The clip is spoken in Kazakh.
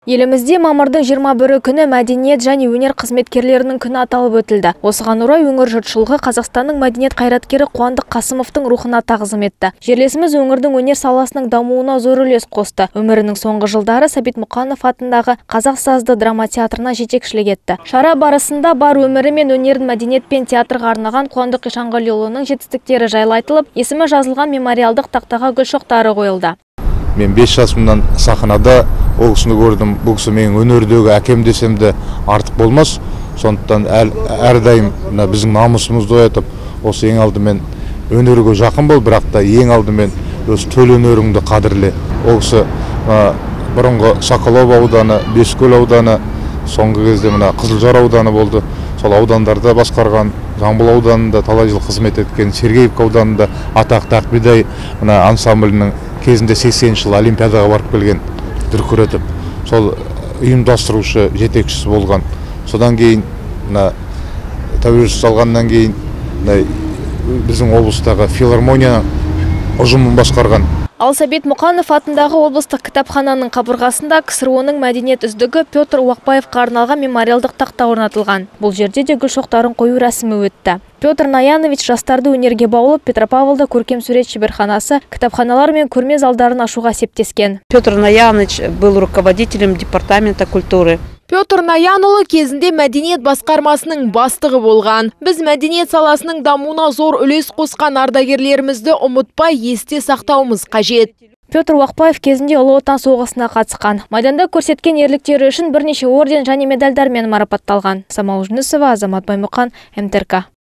Елімізде мамырдың 21 күні мәдениет және өнер қызметкерлерінің күні аталып өтілді. Осыған орай өңір жұртшылығы Қазақстанның мәдениет қайраткері Қуандық Қасымовтың рухына тағзым етті. Жерлесіміз өңірдің өнер саласының дамуына зор үлес қосты. Өмірінің соңғы жылдары Сәбит Мұқанов атындағы Қазақ сазды драма театрына жетекшілік етті. Шара барысында бар өмірі мен өнерін мәдениет пен театрға арнаған Қуандық Ишанғалиұлының жетістіктері жайлы айтылып, есімі жазылған мемориалдық тақтаға гүл шоқтары қойылды. Мен 5 жасымнан сахнада ол кісіні көрдім. Бұл кісі менің өнердегі әкем десем де артық болмас. Сондықтан әрдайым біздің намысымызды оятып, осы ең алдымен өнерге жақын бол, бірақ та ең алдымен өз төл өнеріңді қадірле. Ол кісі бұрынғы Соколов ауданы, Бескөл ауданы, соңғы кезде Қызылжар ауданы болды. Сол аудандарда басқарған, Жамбыл ауданында талай жыл қызмет еткен, Сергеевка ауданында атақты Ақбидай ансамблінің кезінде 80 жыл Олимпиадаға барып келген дүркіретіп, сол ұйымдастырушы, жетекшісі болған. Содан кейін тәуелсіздік алғаннан кейін біздің облыстағы филармония ұжымын басқарған. Ал Сәбит Мұқанов атындағы облыстық кітапхананың қабырғасында КСРО-ның мәдениет үздігі Петр Уақбаевқа арналған мемориалдық тақта орнатылған. Бұл жерде де гүл шоқтарын қою рәсімі өтті. Петр Наянович жастарды өнерге баулып, Петропавлда көркем сурет шеберханасы, кітапханалар мен көрме залдарын ашуға септескен. Петр Наянович был руководителем департамента культуры. Петр Наянұлы кезінде мәдениет басқармасының бастығы болған. Біз мәдениет саласының дамуына зор үлес қосқан ардагерлерімізді ұмытпай есте сақтауымыз қажет. Петр Уақбаев кезінде Ұлы Отан соғысына қатысқан. Майданда көрсеткен ерліктері үшін бірнеше орден және медальдармен марапатталған. Самал Жүнісова, Азамат Баймұқан, МТРК.